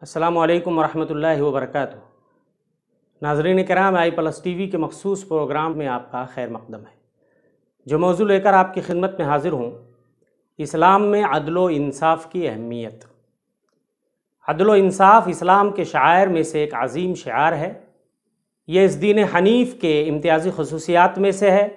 अस्सलामु अलैकुम वरहमतुल्लाहि वबरकातुहू। नाज़रीन किराम, iPlus TV के मखसूस प्रोग्राम में आपका खैर मक़दम है। जो मौजू लेकर आपकी खिदमत में हाज़िर हूँ, इस्लाम में अदल व इंसाफ की अहमियत। अदल व इंसाफ इस्लाम के शायर में से एक अज़ीम शिआर है। ये इस दीन हनीफ़ के इम्तियाज़ी ख़ुसूसियात में से है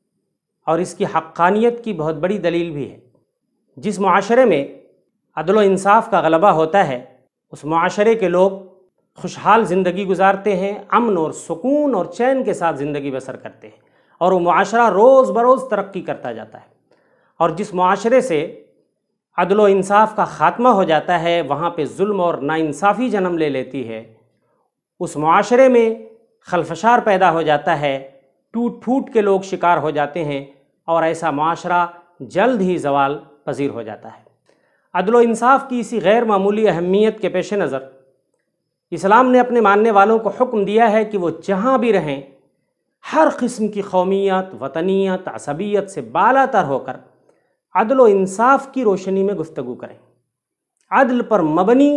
और इसकी हक़्क़ानियत की बहुत बड़ी दलील भी है। जिस मुआशरे में अदल व इंसाफ का गलबा होता है, उस मुआशरे के लोग खुशहाल ज़िंदगी गुजारते हैं, अमन और सुकून और चैन के साथ ज़िंदगी बसर करते हैं और वो मुआशरा रोज़ बरोज़ तरक्की करता जाता है। और जिस मुआशरे से अदल व इंसाफ का ख़ात्मा हो जाता है, वहाँ पे जुल्म और नाइंसाफ़ी जन्म ले लेती है। उस मुआशरे में खलफशार पैदा हो जाता है, टूट फूट के लोग शिकार हो जाते हैं और ऐसा मुआशरा जल्द ही ज़वाल पज़ीर हो जाता है। अदल व इंसाफ की इसी गैर मामूली अहमियत के पेश नज़र इस्लाम ने अपने मानने वालों को हुक्म दिया है कि वो जहाँ भी रहें, हर किस्म की कौमियत, वतनियत, असबियत से बालातर होकर अदल व इंसाफ की रोशनी में गुफ्तगू करें, अदल पर मबनी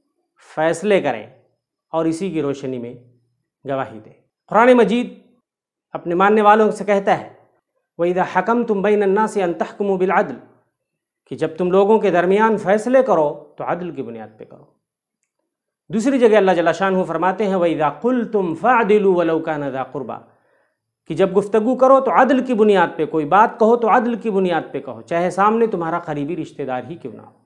फ़ैसले करें और इसी की रोशनी में गवाही दें। कुरान मजीद अपने मानने वालों से कहता है, वइज़ा हकमतुम बैनन्नास अन तहकुमू बिल अदल, कि जब तुम लोगों के दरमियान फ़ैसले करो तो अदल की बुनियाद पे करो। दूसरी जगह अल्लाह जल्ल शानहू फरमाते हैं, वइज़ा कुल्तुम फ़अदिलू वलौ कान ज़ा क़ुरबा, कि जब गुफ्तगू करो तो अदल की बुनियाद पे, कोई बात कहो तो अदल की बुनियाद पे कहो, चाहे सामने तुम्हारा करीबी रिश्तेदार ही क्यों ना हो।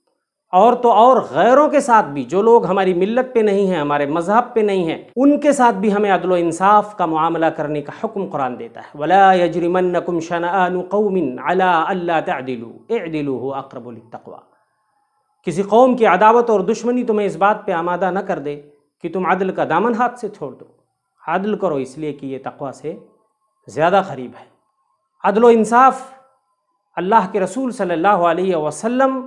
और तो और गैरों के साथ भी, जो लोग हमारी मिल्लत पे नहीं हैं, हमारे मज़हब पे नहीं हैं, उनके साथ भी हमें अदल व इंसाफ का मुआमला करने का हुक्म कुरान देता है। वला यजरिमन्नकुम शनआनु कौमिन अला अल्ला तअदिलू इअदिलू हुवा अक़रबु लित्तक़वा। किसी कौम की अदावत और दुश्मनी तुम्हें इस बात पे आमादा न कर दे कि तुम अदल का दामन हाथ से छोड़ दो। अदल करो इसलिए कि ये तक़वा से ज़्यादा करीब है। अदल व इंसाफ अल्लाह के रसूल सल्लल्लाहु अलैहि वसल्लम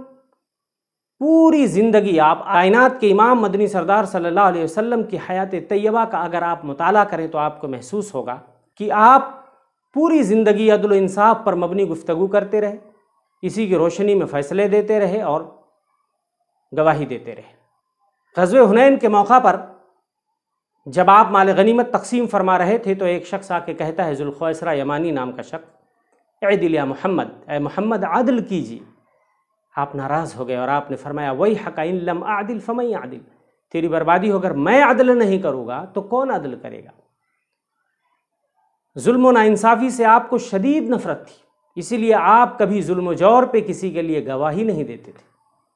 पूरी ज़िंदगी, आप कायनात के इमाम मदनी सरदार सल्लल्लाहु अलैहि वसल्लम की हयात तैयबा का अगर आप मुताला करें तो आपको महसूस होगा कि आप पूरी ज़िंदगी अदल व इंसाफ पर मबनी गुफ्तगू करते रहे, इसी की रोशनी में फ़ैसले देते रहे और गवाही देते रहे। ग़ज़वे हुनैन के मौका पर जब आप माल गनीमत तकसीम फरमा रहे थे तो एक शख्स आके कहता है, ज़ुल्ख़ुवैसरा यमानी नाम का शख्स, इअदिल या मोहम्मद, ए मोहम्मद आदिल कीजिए। आप नाराज़ हो गए और आपने फरमाया, वही हक़ा इन लम आदिल फमई आदिल, तेरी बर्बादी हो, अगर मैं अदल नहीं करूँगा तो कौन अदल करेगा। जुल्म व नाइंसाफ़ी से आपको शदीद नफ़रत थी, इसीलिए आप कभी जुल्म व जौर पे किसी के लिए गवाही नहीं देते थे।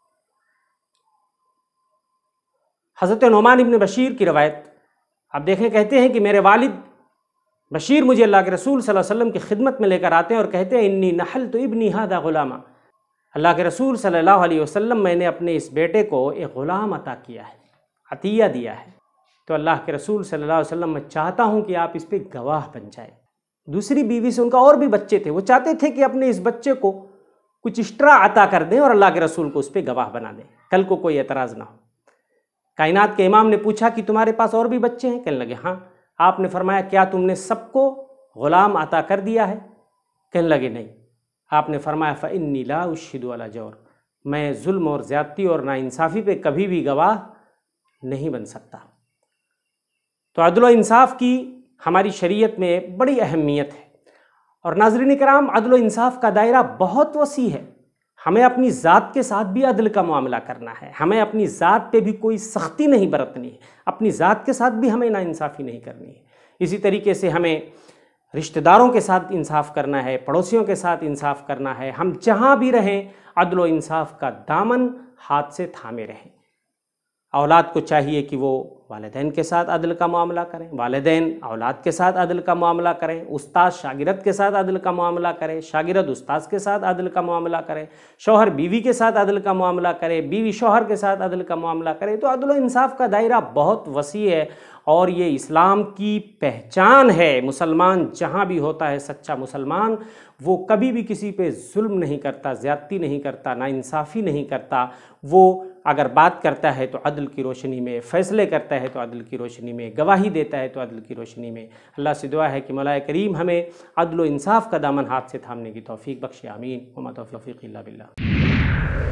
हज़रत नुमान इब्न बशीर की रवायत आप देखें, कहते हैं कि मेरे वालिद बशीर मुझे अल्लाह के रसूल सल्लल्लाहु अलैहि वसल्लम की खिदमत में लेकर आते हैं और कहते हैं, इन्नी नहलतु इब्नी हादा गुलामा, अल्लाह के रसूल सल्लल्लाहु अलैहि वसल्लम, मैंने अपने इस बेटे को एक ग़ुलाम अता किया है, अतिया दिया है। तो अल्लाह के रसूल सल्लल्लाहु अलैहि वसल्लम, मैं चाहता हूँ कि आप इस पर गवाह बन जाए। दूसरी बीवी से उनका और भी बच्चे थे, वो चाहते थे कि अपने इस बच्चे को कुछ एक्स्ट्रा अता कर दें और अल्लाह के रसूल को उस पर गवाह बना दें, कल को कोई एतराज़ ना हो। कायनात के इमाम ने पूछा कि तुम्हारे पास और भी बच्चे हैं? कहने लगे हाँ। आपने फरमाया, क्या तुमने सबको ग़ुलाम अता कर दिया है? कहने लगे नहीं। आपने फरमाया, फ़इन्नी ला उश्हिदु अला जौर, मैं जुल्म और ज़्यादती और नाइंसाफ़ी पे कभी भी गवाह नहीं बन सकता। तो अदल व इंसाफ की हमारी शरीयत में बड़ी अहमियत है। और नाज़रीन किराम, अदल व इंसाफ का दायरा बहुत वसी है। हमें अपनी ज़ात के साथ भी अदल का मामला करना है, हमें अपनी ज़ात पे भी कोई सख्ती नहीं बरतनी है, अपनी ज़ात के साथ भी हमें नाइंसाफ़ी नहीं करनी है। इसी तरीके से हमें रिश्तेदारों के साथ इंसाफ करना है, पड़ोसियों के साथ इंसाफ करना है। हम जहाँ भी रहें अदल व इंसाफ का दामन हाथ से थामे रहें। औलाद को चाहिए कि वो वालिदैन के साथ अदल का मामला करें, वालिदैन औलाद के साथ अदल का मामला करें, उस्ताद शागिर्द के साथ अदल का मामला करें, शागिर्द उस्ताद के साथ अदल का मामला करें, शौहर बीवी के साथ अदल का मामला करे, बीवी शौहर के साथ अदल का मामला करे। तो अदल व इंसाफ का दायरा बहुत वसी है और ये इस्लाम की पहचान है। मुसलमान जहाँ भी होता है, सच्चा मुसलमान, वो कभी भी किसी पे जुल्म नहीं करता, ज़्यादती नहीं करता, नाइंसाफ़ी नहीं करता। वो अगर बात करता है तो अदल की रोशनी में, फ़ैसले करता है तो अदल की रोशनी में, गवाही देता है तो अदल की रोशनी में। अल्लाह से दुआ है कि मौला करीम हमें अदल व इंसाफ का दामन हाथ से थामने की तौफ़ीक बख्शे। आमीन। वमा तौफ़ीक़ी इल्ला बिल्लाह।